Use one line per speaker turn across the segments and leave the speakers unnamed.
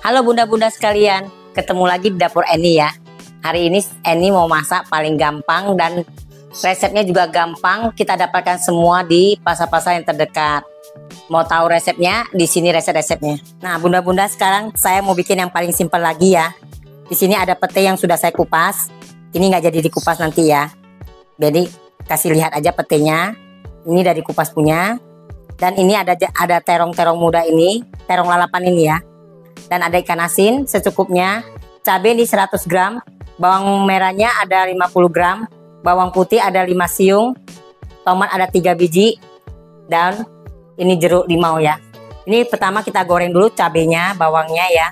Halo bunda-bunda sekalian, ketemu lagi di dapur Eni ya. Hari ini Eni mau masak paling gampang dan resepnya juga gampang. Kita dapatkan semua di pasar-pasar yang terdekat. Mau tahu resepnya? Di sini resep-resepnya. Nah bunda-bunda, sekarang saya mau bikin yang paling simpel lagi ya. Di sini ada pete yang sudah saya kupas. Ini nggak jadi dikupas nanti ya. Jadi kasih lihat aja petenya. Ini dari kupas punya. Dan ini ada terong-terong muda ini, terong lalapan ini ya. Dan ada ikan asin secukupnya. Cabai ini 100 gram. Bawang merahnya ada 50 gram. Bawang putih ada 5 siung. Tomat ada 3 biji. Dan ini jeruk limau ya. Ini pertama kita goreng dulu cabenya, bawangnya ya.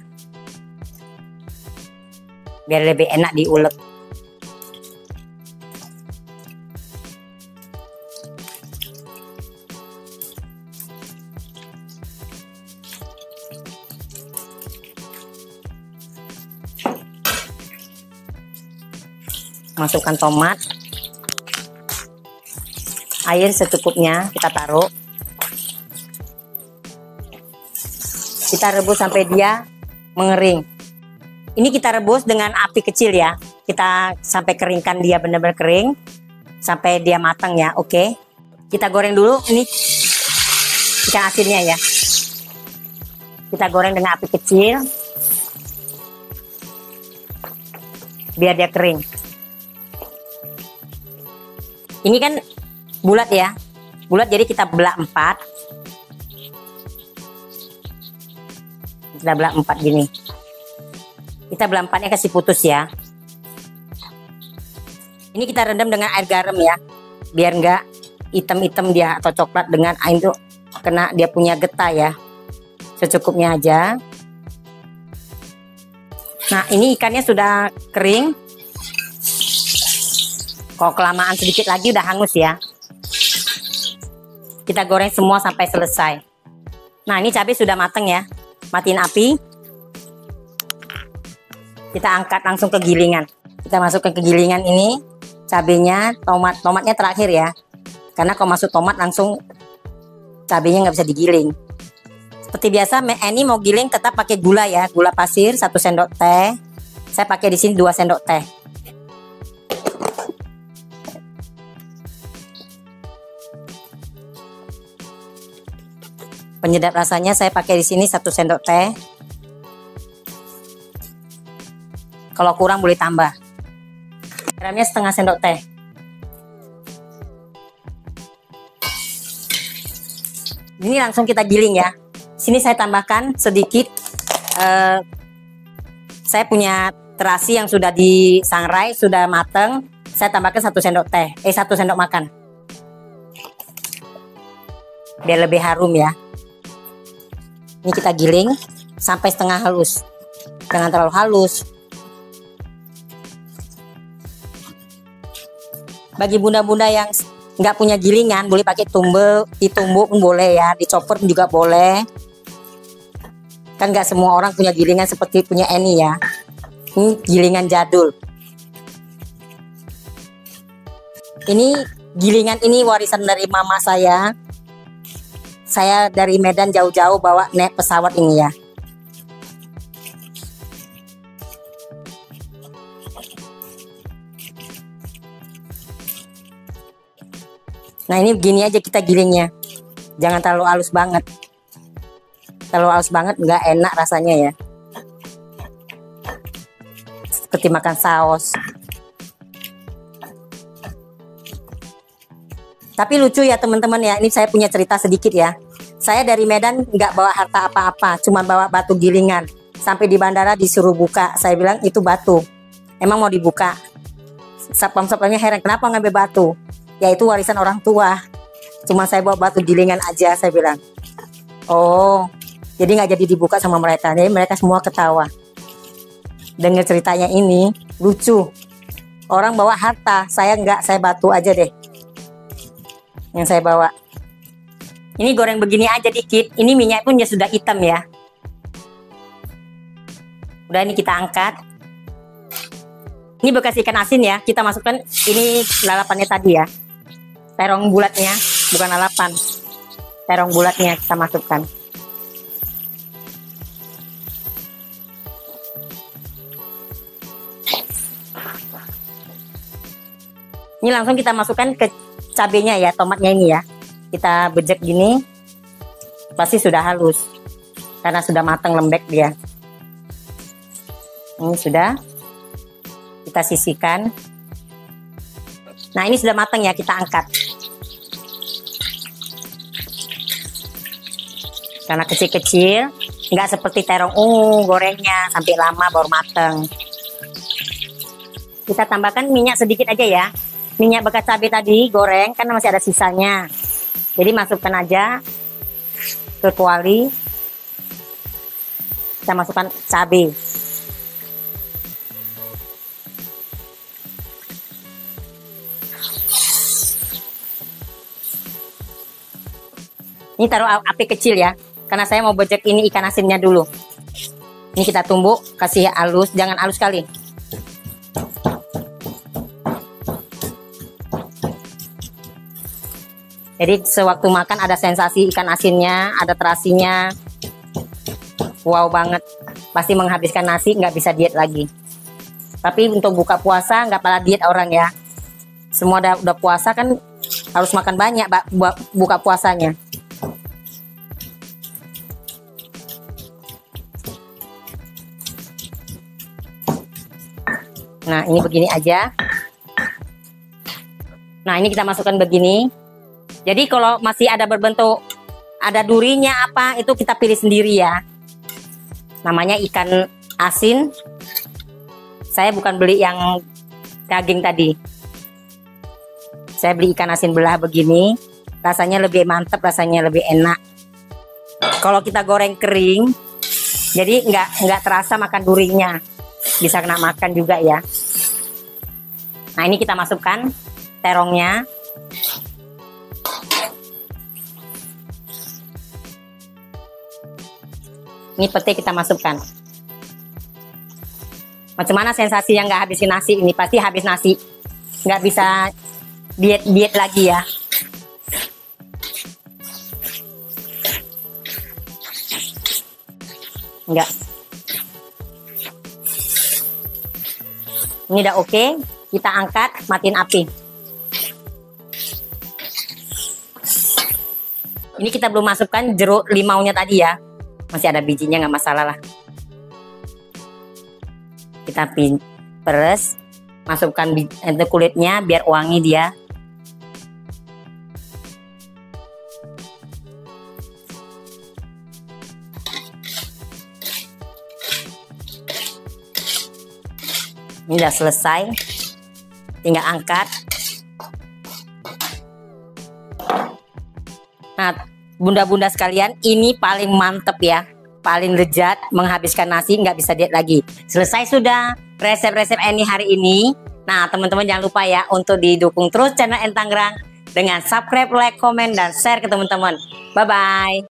Biar lebih enak diulek. Masukkan tomat, air secukupnya kita taruh, kita rebus sampai dia mengering. Ini kita rebus dengan api kecil ya, kita sampai keringkan dia benar-benar kering sampai dia matang ya. Oke, kita goreng dulu ini ikan asinnya ya, kita goreng dengan api kecil biar dia kering. Ini kan bulat ya, bulat, jadi kita belah 4. Kita belah 4 gini. Kita belah 4-nya kasih putus ya. Ini kita rendam dengan air garam ya, biar nggak hitam-hitam dia atau coklat dengan air itu kena dia punya getah ya. Secukupnya aja. Nah ini ikannya sudah kering. Kalau kelamaan sedikit lagi udah hangus ya. Kita goreng semua sampai selesai. Nah ini cabai sudah mateng ya. Matiin api. Kita angkat langsung ke gilingan. Kita masukkan ke gilingan ini cabenya, tomatnya terakhir ya. Karena kalau masuk tomat langsung cabenya nggak bisa digiling. Seperti biasa Eni mau giling tetap pakai gula ya. Gula pasir 1 sendok teh. Saya pakai di sini 2 sendok teh. Penyedap rasanya saya pakai di sini 1 sendok teh. Kalau kurang boleh tambah. Garamnya setengah sendok teh. Ini langsung kita giling ya. Sini saya tambahkan sedikit. Saya punya terasi yang sudah disangrai, sudah mateng. Saya tambahkan 1 sendok teh. 1 sendok makan. Biar lebih harum ya. Ini kita giling sampai setengah halus, jangan terlalu halus. Bagi bunda-bunda yang nggak punya gilingan, boleh pakai ditumbuk pun boleh ya, dicopot juga boleh. Kan nggak semua orang punya gilingan seperti punya Eni ya. Ini gilingan jadul. Ini gilingan ini warisan dari mama saya. Saya dari Medan jauh-jauh bawa naik pesawat ini ya. Nah ini begini aja kita gilingnya. Jangan terlalu halus banget. Terlalu halus banget nggak enak rasanya ya. Seperti makan saus. Tapi lucu ya teman-teman ya. Ini saya punya cerita sedikit ya. Saya dari Medan nggak bawa harta apa-apa, cuma bawa batu gilingan. Sampai di bandara disuruh buka, saya bilang itu batu. Emang mau dibuka? Satpam-satpamnya heran, kenapa ngambil batu? Ya itu warisan orang tua. Cuma saya bawa batu gilingan aja, saya bilang. Oh, jadi nggak jadi dibuka sama mereka. Jadi mereka semua ketawa. Dengar ceritanya ini, lucu. Orang bawa harta, saya nggak, saya batu aja deh. Yang saya bawa. Ini goreng begini aja dikit. Ini minyak pun ya sudah hitam ya. Udah ini kita angkat. Ini bekas ikan asin ya. Kita masukkan ini lalapannya tadi ya. Terong bulatnya, bukan lalapan. Terong bulatnya kita masukkan. Ini langsung kita masukkan ke cabenya ya, tomatnya ini ya. Kita bejek gini, pasti sudah halus karena sudah matang lembek dia. Ini sudah, kita sisihkan. Nah ini sudah matang ya, kita angkat. Karena kecil-kecil, nggak seperti terong gorengnya sampai lama baru matang. Kita tambahkan minyak sedikit aja ya. Minyak bekas cabai tadi goreng karena masih ada sisanya. Jadi masukkan aja ke kuali. Kita masukkan cabai. Ini taruh api kecil ya, karena saya mau bejek ini ikan asinnya dulu. Ini kita tumbuk, kasih halus, jangan halus sekali. Jadi sewaktu makan ada sensasi ikan asinnya, ada terasinya. Wow banget, pasti menghabiskan nasi, nggak bisa diet lagi. Tapi untuk buka puasa nggak pada diet orang ya. Semua udah puasa kan harus makan banyak buka puasanya. Nah ini begini aja. Nah ini kita masukkan begini. Jadi kalau masih ada berbentuk, ada durinya apa, itu kita pilih sendiri ya. Namanya ikan asin. Saya bukan beli yang daging tadi. Saya beli ikan asin belah begini. Rasanya lebih mantap, rasanya lebih enak. Kalau kita goreng kering, jadi nggak terasa makan durinya. Bisa kena makan juga ya. Nah ini kita masukkan terongnya. Ini pete kita masukkan. Macam mana sensasi yang nggak habisin nasi ini? Pasti habis nasi. Nggak bisa diet lagi ya. Enggak. Ini udah oke. Kita angkat, matiin api. Ini kita belum masukkan jeruk limaunya tadi ya. Masih ada bijinya, nggak masalah lah. Kita peres, masukkan kulitnya biar wangi dia. Ini udah selesai, tinggal angkat. Nah bunda-bunda sekalian, ini paling mantep ya, paling lezat, menghabiskan nasi, nggak bisa diet lagi. Selesai sudah resep-resep Eni hari ini. Nah teman-teman jangan lupa ya untuk didukung terus channel Eni Tangerang dengan subscribe, like, komen, dan share ke teman-teman. Bye-bye.